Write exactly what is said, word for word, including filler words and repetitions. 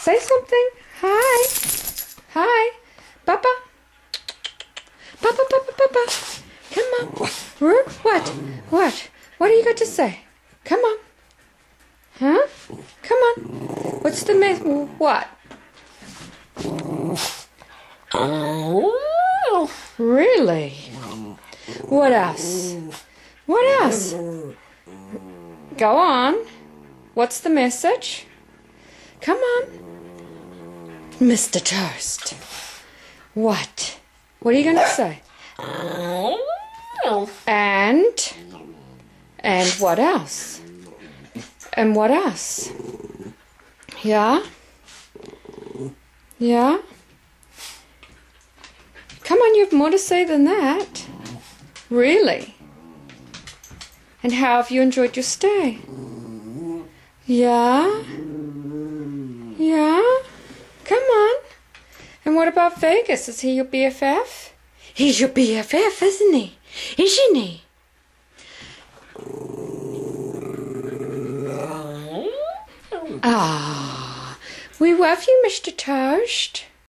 Say something. Hi. Hi. Papa. Papa, Papa, Papa. Come on. What? What? What do you got to say? Come on. Huh? Come on. What's the mess? What? Really? What else? What else? Go on. What's the message? Come on. Mister Toast. What? What are you going to say? And? And what else? And what else? Yeah? Yeah? Come on, you have more to say than that. Really? And how have you enjoyed your stay? Yeah? Yeah? Come on. And what about Vegas? Is he your B F F? He's your B F F, isn't he? Isn't he? Ah, we love you, Mister Toast.